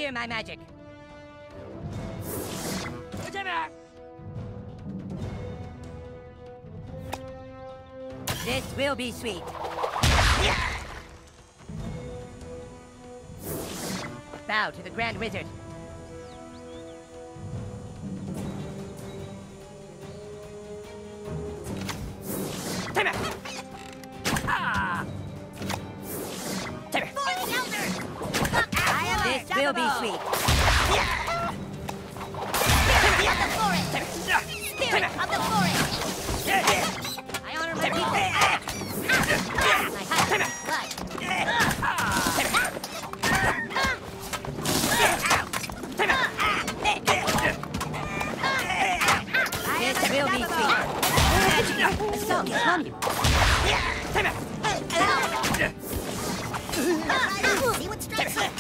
Fear my magic. This will be sweet. Bow to the Grand Wizard. This will be sweet. Spirit of the forest! Spirit of the forest! I honor my people. My heart, blood. This will be sweet. Magic, a song is on you. See what strikes you!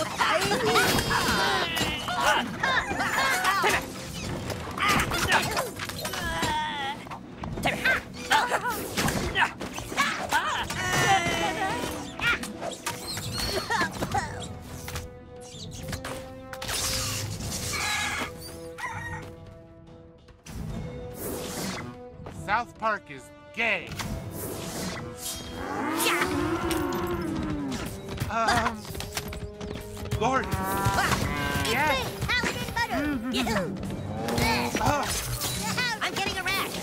South Park is gay. Lord. Yeah. Paladin butter! I'm getting a rash!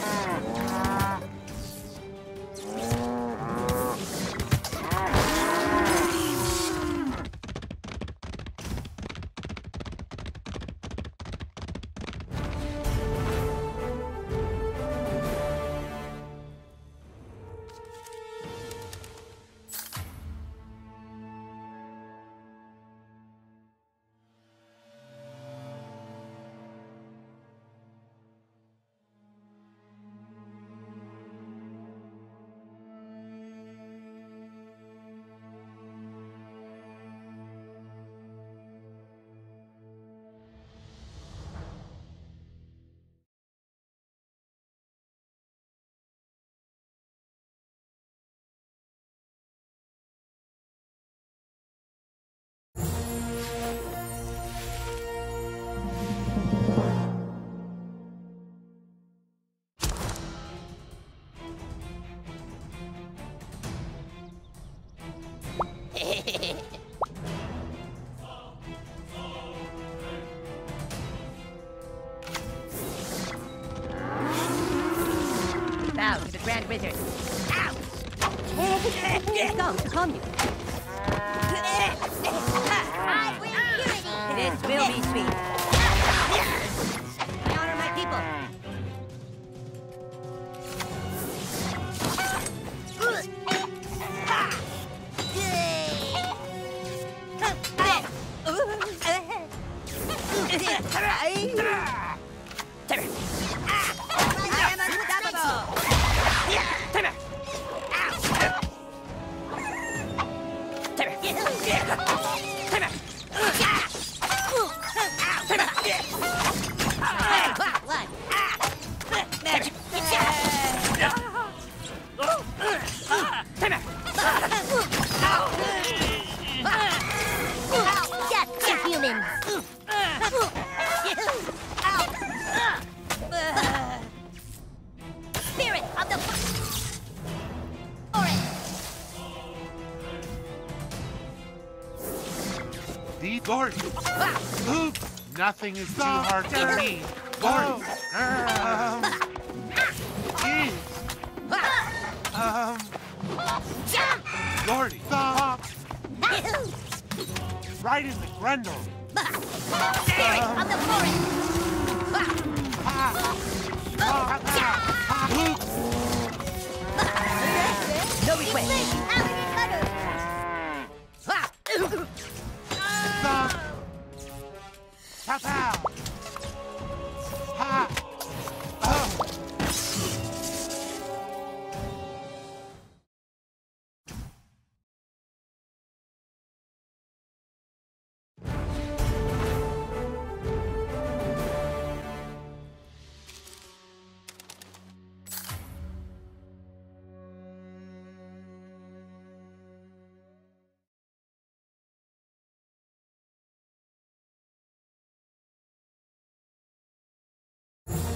Bow to the Grand Wizard. Ow! Come to calm you. I bring purity! This will be sweet. I honor my people. I am unstoppable! Magic. Death to humans! Spirit of the forest! The Lord. Oops. Nothing is too hard for me. Lord. Jeez. Lordy. Stop. Right in the grundle. Spirit of the forest! Oops. No request. Paladin butter! Stop. Pow pow. Ha.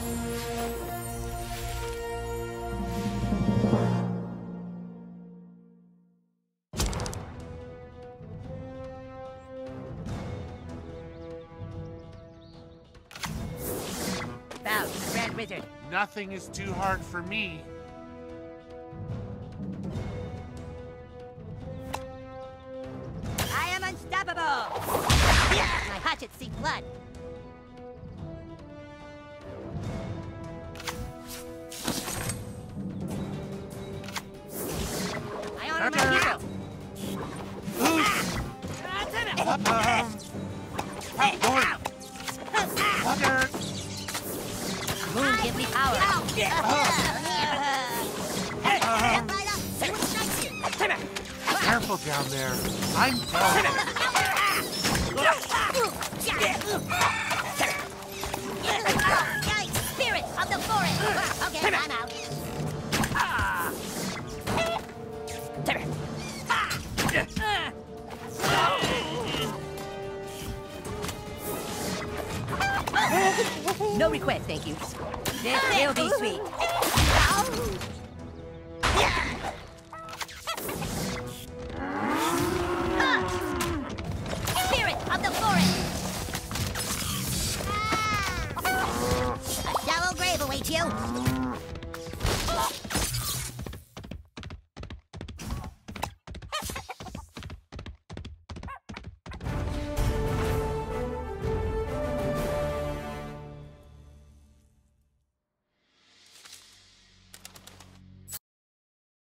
Bow to the Grand Wizard. Nothing is too hard for me. I am unstoppable! My hatchet see blood. I honor my hero. Moon give me power. Careful down there. I'm done. Spirit of the forest. Okay, I'm out. No request, thank you. This will be sweet. Spirit of the forest! A shallow grave awaits you.